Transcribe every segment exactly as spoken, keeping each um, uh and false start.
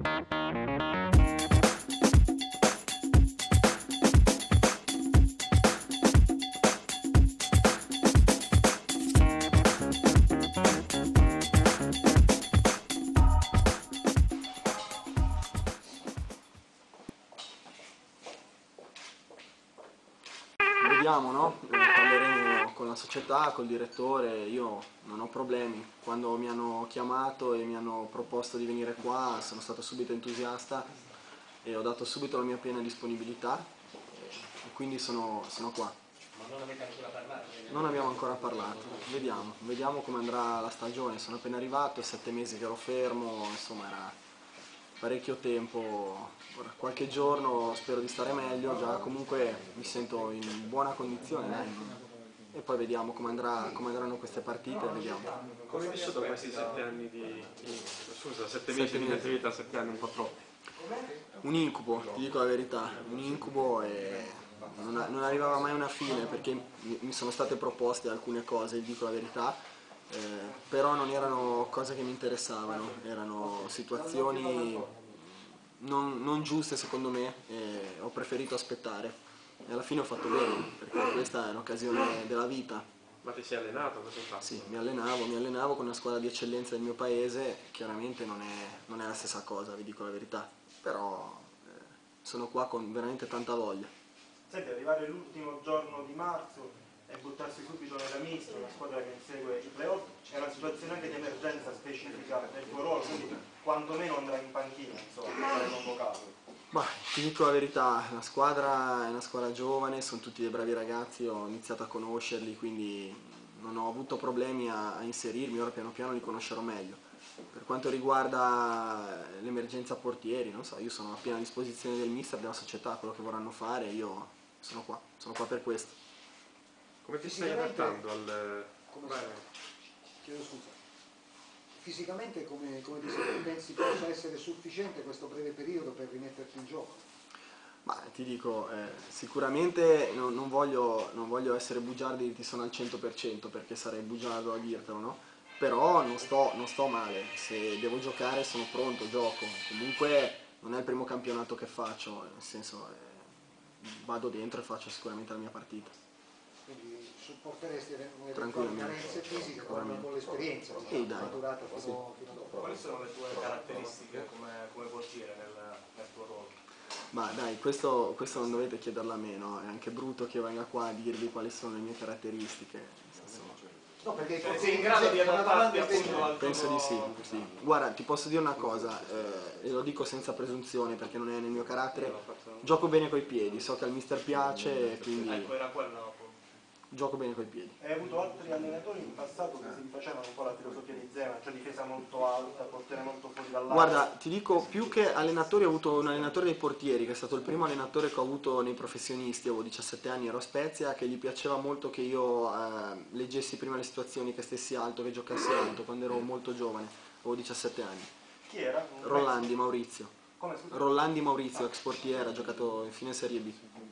Vediamo, no? Parleremo con la società, col direttore, io non ho problemi. Quando mi hanno chiamato e mi hanno proposto di venire qua sono stato subito entusiasta e ho dato subito la mia piena disponibilità e quindi sono, sono qua. Ma non avete ancora parlato? Non abbiamo ancora parlato, vediamo, vediamo come andrà la stagione. Sono appena arrivato, sette mesi che ero fermo, insomma era parecchio tempo. Ora, qualche giorno spero di stare meglio, già comunque mi sento in buona condizione, dai. E poi vediamo come, andrà, come andranno queste partite, vediamo. Come hai vissuto questi sette anni di... scusa, sette mesi di attività, sette anni un po' troppi? Un incubo, ti dico la verità, un incubo e non, non arrivava mai a una fine perché mi sono state proposte alcune cose, ti dico la verità, eh, però non erano cose che mi interessavano, erano situazioni non, non giuste secondo me e ho preferito aspettare e alla fine ho fatto bene perché questa è un'occasione della vita. Ma ti sei allenato? Cosa hai fatto? Sì, mi allenavo, mi allenavo con una squadra di eccellenza del mio paese, chiaramente non è, non è la stessa cosa, vi dico la verità, però eh, sono qua con veramente tanta voglia. Senti, arrivare l'ultimo giorno di marzo e buttarsi subito nella mista, una squadra che insegue i playoff, è una situazione anche di emergenza specifica nel tuo ruolo, quindi quantomeno andrai in panchina, insomma, sarai convocato. Ma ti dico la verità, la squadra è una squadra giovane, sono tutti dei bravi ragazzi, ho iniziato a conoscerli, quindi non ho avuto problemi a, a inserirmi, ora piano piano li conoscerò meglio. Per quanto riguarda l'emergenza portieri, non so, io sono a piena disposizione del mister, della società, quello che vorranno fare, io sono qua, sono qua per questo. Come ti stai adattando al... Come Vai. Chiedo scusa. Fisicamente come, come ti senti? Pensi possa essere sufficiente questo breve periodo per rimetterti in gioco? Ma ti dico, eh, sicuramente non, non, voglio, non voglio essere bugiardo e dirti sono al cento per cento perché sarei bugiardo a dirtelo, no? Però non sto, non sto male, se devo giocare sono pronto, gioco. Comunque non è il primo campionato che faccio, nel senso eh, vado dentro e faccio sicuramente la mia partita. Quindi supporteresti le Tranquillamente, carenze fisiche con, con l'esperienza, sì, diciamo, dai. maturata fino, Sì. fino a dopo. Quali sono le tue caratteristiche come, come portiere nel, nel tuo ruolo? Ma dai, questo, questo non dovete chiederlo a me, no? È anche brutto che io venga qua a dirvi quali sono le mie caratteristiche. Nel senso, No, perché cioè, sei in grado di adattarti appunto al penso di sì, tuo... sì. Guarda, ti posso dire una cosa, eh, e lo dico senza presunzione perché non è nel mio carattere, gioco bene coi piedi, so che al mister piace, quindi Ecco, era quello appunto. gioco bene coi piedi. Hai avuto altri allenatori in passato che si rifacevano un po' la filosofia di Zeman, cioè difesa molto alta, portiere molto fuori dall'area? Guarda, ti dico, più che allenatori ho avuto un allenatore dei portieri, che è stato il primo allenatore che ho avuto nei professionisti, avevo diciassette anni, ero a Spezia, che gli piaceva molto che io eh, leggessi prima le situazioni, che stessi alto, che giocassi alto, quando ero molto giovane, avevo diciassette anni. Chi era? Rollandi Maurizio. Come scusa? Rollandi Maurizio, ex portiere, ha giocato fino in Serie B.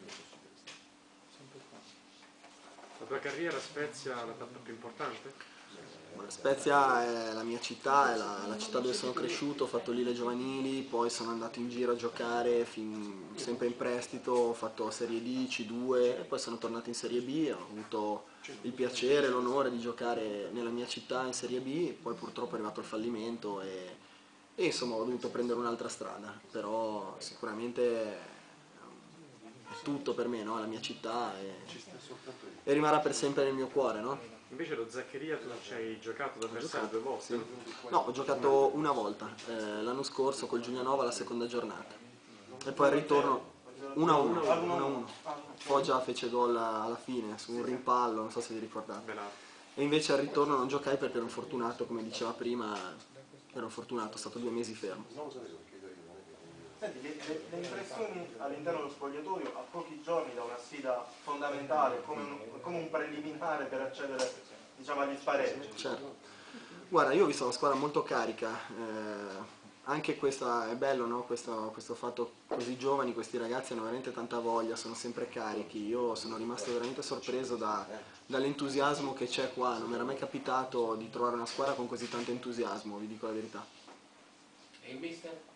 La tua carriera a Spezia è la tappa più importante? Spezia è la mia città, è la, la città dove sono cresciuto, ho fatto lì le giovanili, poi sono andato in giro a giocare fin, sempre in prestito, ho fatto Serie D, C due e poi sono tornato in Serie B, ho avuto il piacere e l'onore di giocare nella mia città in Serie B, poi purtroppo è arrivato il fallimento e, e insomma ho dovuto prendere un'altra strada, però sicuramente è tutto per me, no? La mia città e, e rimarrà per sempre nel mio cuore, no? Invece lo Zaccheria tu ci hai giocato da avversario due volte? Sì. No, ho giocato una volta, eh, l'anno scorso col Giulianova la seconda giornata e poi al ritorno uno a uno, Foggia fece gol alla fine su un rimpallo, non so se vi ricordate, e invece al ritorno non giocai perché ero infortunato, come diceva prima, ero infortunato, è stato due mesi fermo. Senti, le, le, le impressioni all'interno dello spogliatoio a pochi giorni da una sfida fondamentale, come un, come un preliminare per accedere, diciamo, agli spareggi? Certo. Guarda, io ho visto una squadra molto carica, eh, anche questo è bello, no? questo, questo fatto così giovani, questi ragazzi hanno veramente tanta voglia, sono sempre carichi, io sono rimasto veramente sorpreso da, dall'entusiasmo che c'è qua, non mi era mai capitato di trovare una squadra con così tanto entusiasmo, vi dico la verità. E il mister?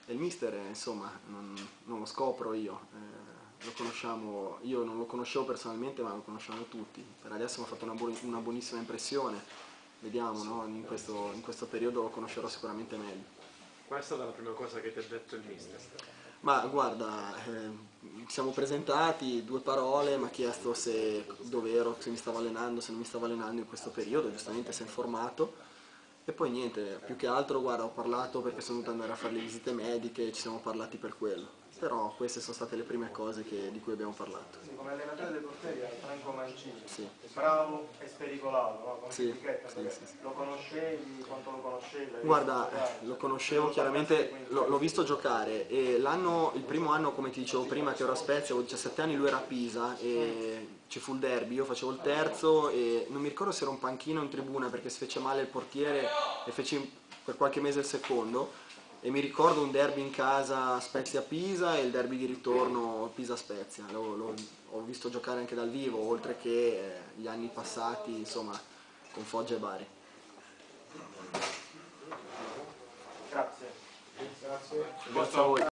E il mister, eh, insomma, non, non lo scopro io, eh, lo conosciamo, io non lo conoscevo personalmente, ma lo conosciamo tutti. Per adesso mi ha fatto una, bu una buonissima impressione, vediamo, no? in, questo, in questo periodo lo conoscerò sicuramente meglio. Qual è stata la prima cosa che ti ha detto il mister? Ma guarda, eh, siamo presentati, due parole, mi ha chiesto se dove ero, se mi stavo allenando, se non mi stavo allenando in questo periodo, giustamente si è informato. E poi niente, più che altro guarda, ho parlato perché sono dovuto andare a fare le visite mediche, ci siamo parlati per quello. Però queste sono state le prime cose che, di cui abbiamo parlato. Sì, come allenatore dei portieri è Franco Mancini, Sì. bravo e spericolato, no? Come Sì, etichetta, sì, sì, sì. lo conoscevi, quanto lo conoscevi? L'hai Guarda, visto giocare? lo conoscevo chiaramente, l'ho visto giocare e l'anno, il primo anno, come ti dicevo prima, che ero a Spezia, avevo diciassette anni, lui era a Pisa e ci fu il derby, io facevo il terzo e non mi ricordo se era un panchino o in tribuna perché si fece male il portiere e feci per qualche mese il secondo. E mi ricordo un derby in casa Spezia-Pisa e il derby di ritorno Pisa-Spezia. Lo, lo, ho visto giocare anche dal vivo, oltre che eh, gli anni passati, insomma, con Foggia e Bari. Grazie. Grazie. Grazie a voi.